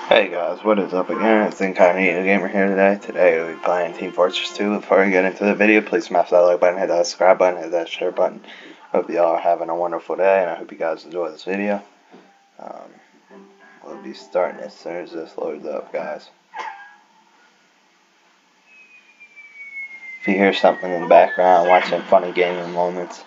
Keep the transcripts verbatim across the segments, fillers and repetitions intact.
Hey guys, what is up again? It's Incognito Gamer here today. Today we'll be playing Team Fortress two. Before we get into the video, please smash that like button, hit that subscribe button, hit that share button. Hope you all are having a wonderful day, and I hope you guys enjoy this video. Um, we'll be starting as soon as this loads up, guys. If you hear something in the background, watch some funny gaming moments.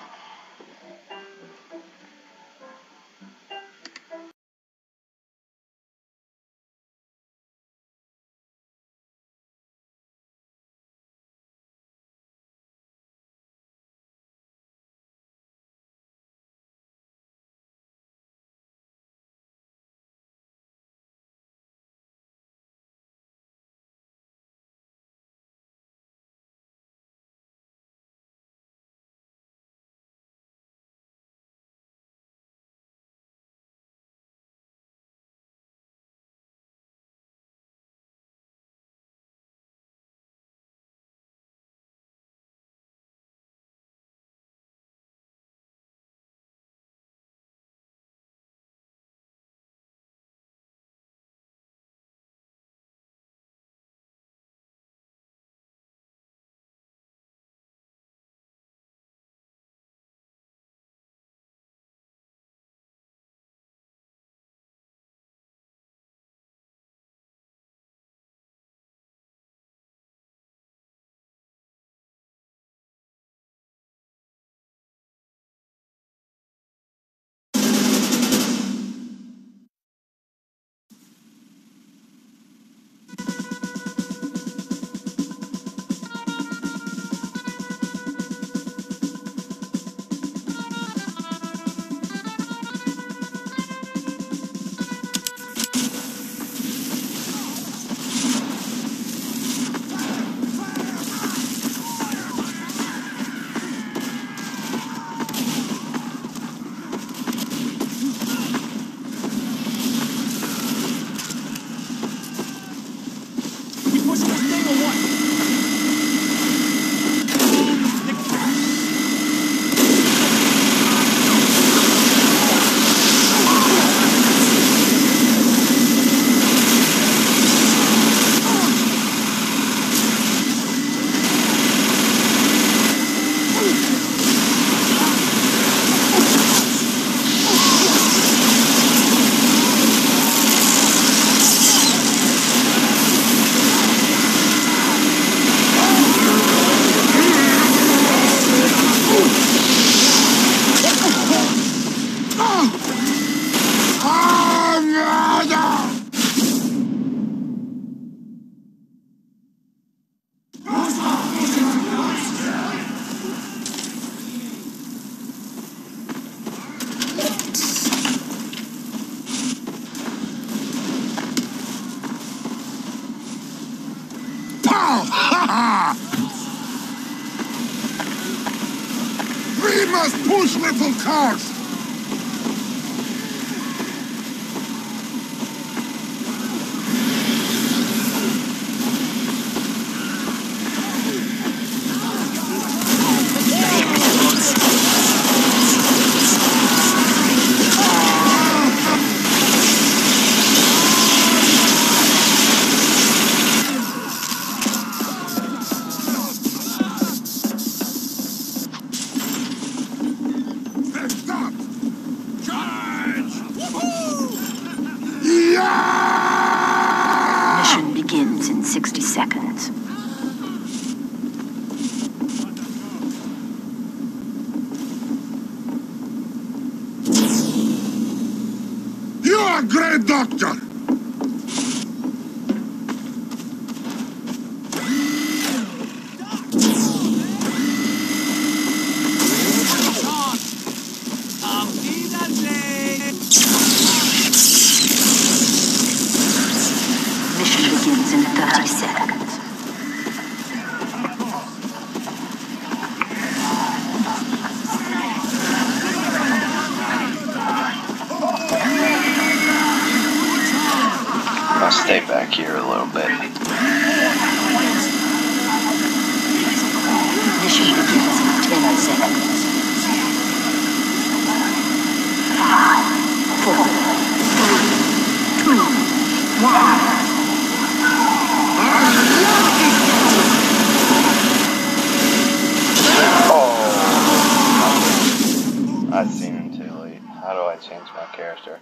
We must push, little cars! Mission begins in sixty seconds. You are a great doctor! Mission begins in thirty seconds. I'll stay back here a little bit. Mission begins in ten seconds. Five, four, three, two, How do I change my character?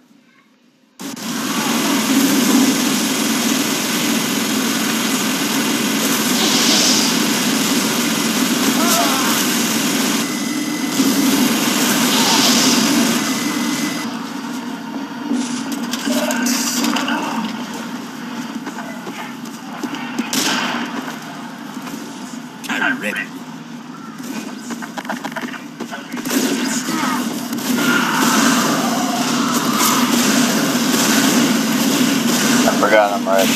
I forgot I'm ready.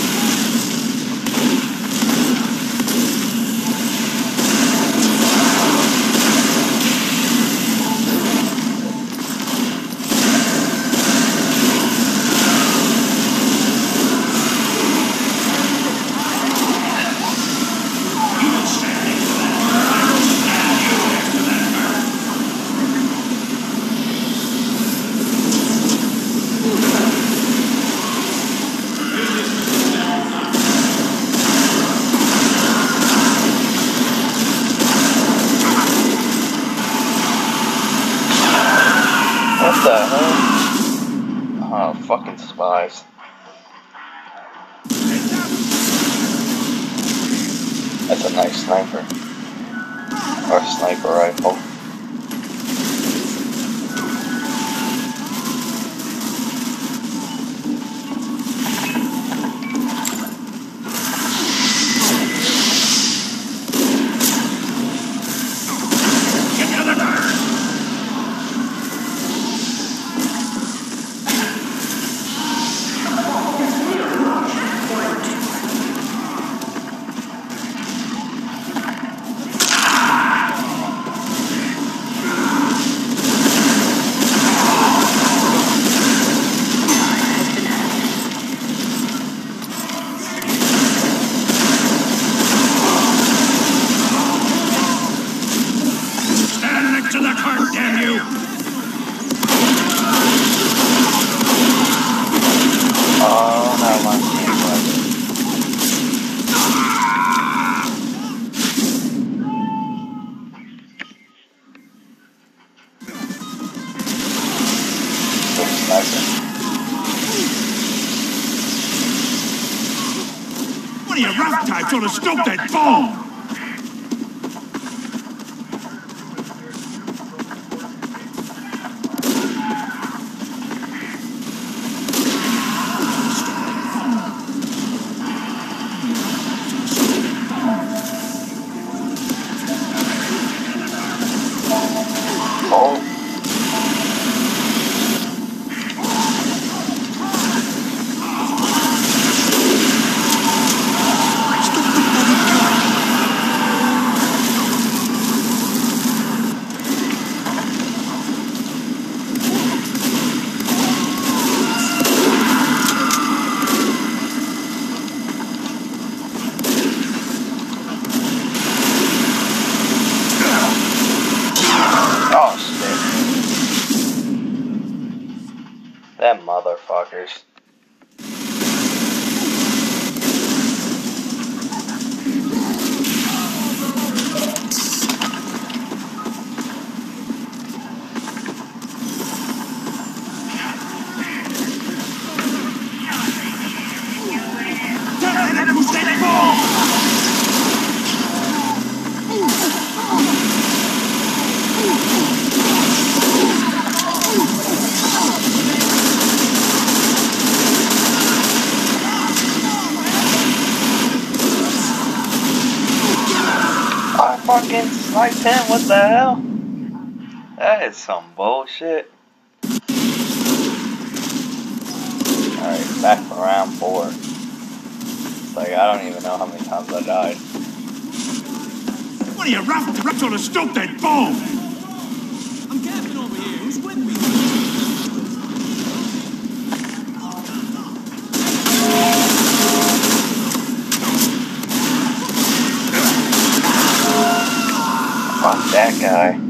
What the hell? Oh, fucking spies. That's a nice sniper. Or sniper rifle. Oh, no, my What are you rough types on a stop that bomb? Oh. Oh shit. Them motherfuckers. I fucking sniped him, what the hell? That is some bullshit. Alright, back for round four. It's like, I don't even know how many times I died. What are you rough types on a stop that bomb? I'm Captain over here. Who's with me? Fuck that guy.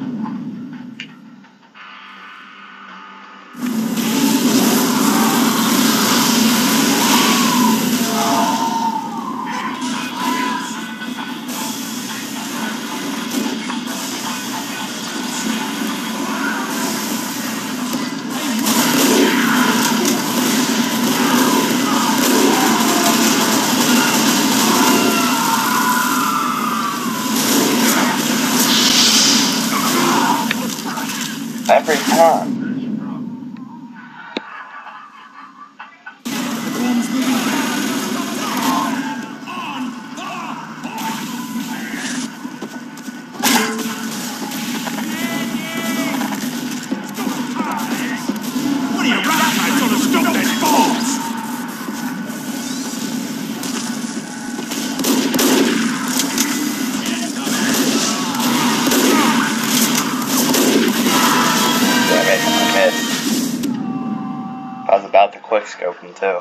missed. I was about to quick scope him too.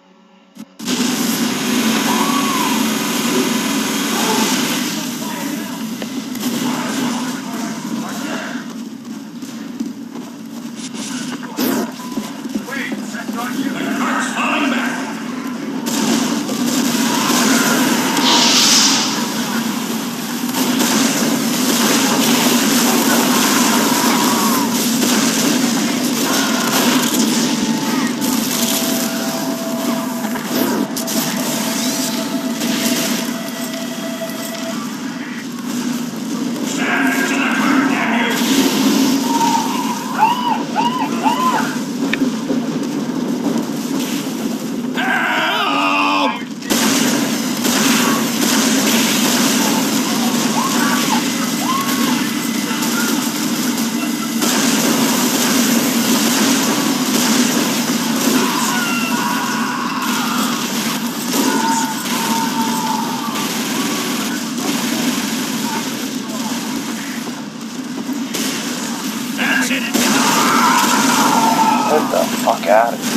Get the fuck out of here.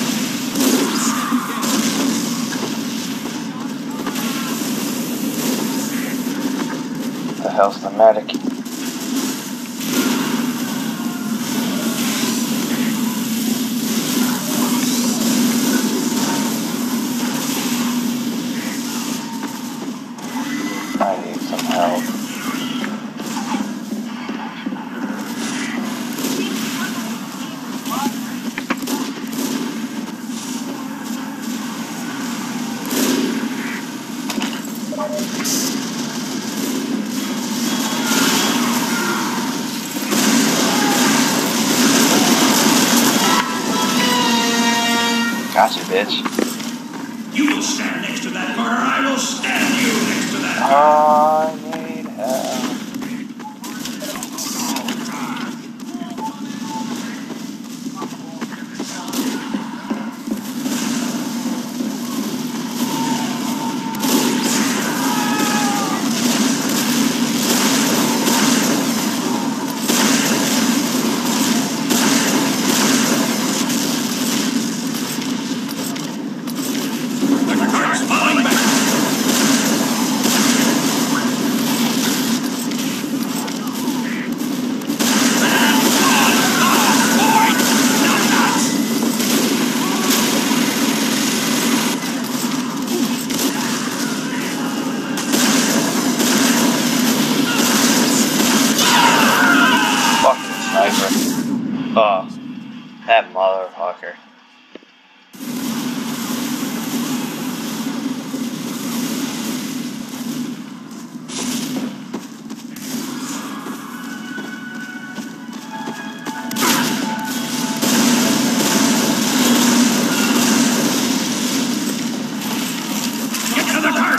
The hell's the medic? I need some help. Gotcha, bitch. You will stand next to that car, or I will stand you next to that car. I need help. The car's falling back. Fucking sniper. Oh, that motherfucker. Get to the car.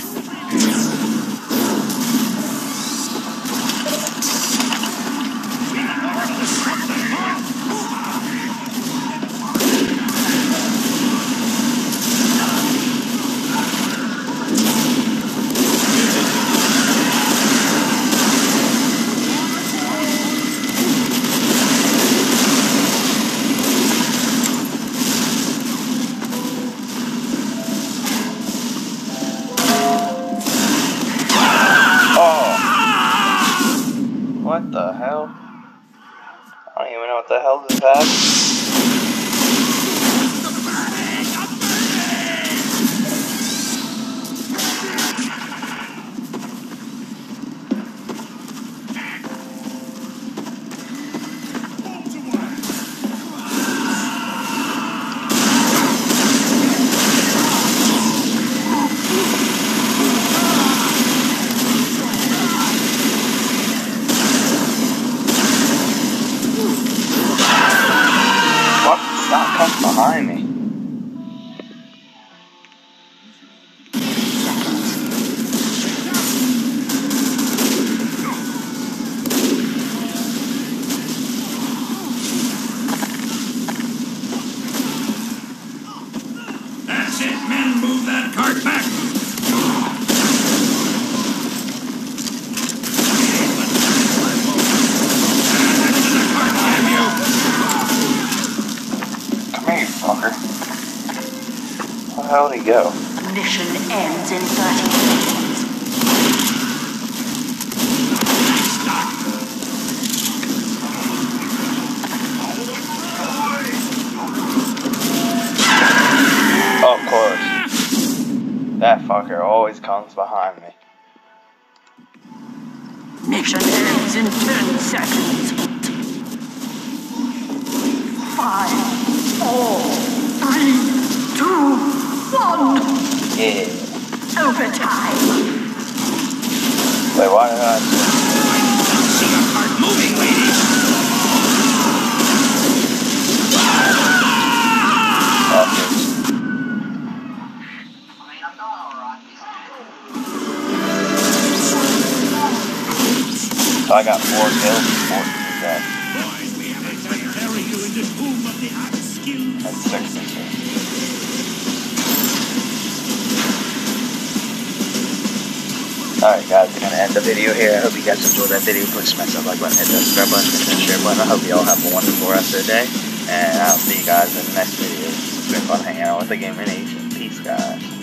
What the hell? I don't even know what the hell this happened. Stop coming behind me. That's it, men. Move that cart back. Stand next to the cart, damn you. hell did he go? Mission ends in thirty seconds. Oh, of course. That fucker always comes behind me. Mission ends in ten seconds. Five, four, three, two, one. Yeah. Overtime. Wait, why did I... See your heart moving, lady. So I got four kills, fourteen dead. Boys, we haven't to bury you in the tomb of the unskilled. That's sixty-two. Alright guys, I'm going to end the video here. I hope you guys enjoyed that video. Please smash that like button, hit that subscribe button, hit that share button. I hope you all have a wonderful rest of the day. And I'll see you guys in the next video. It's been fun hanging out with the Gamer Nation. Peace guys.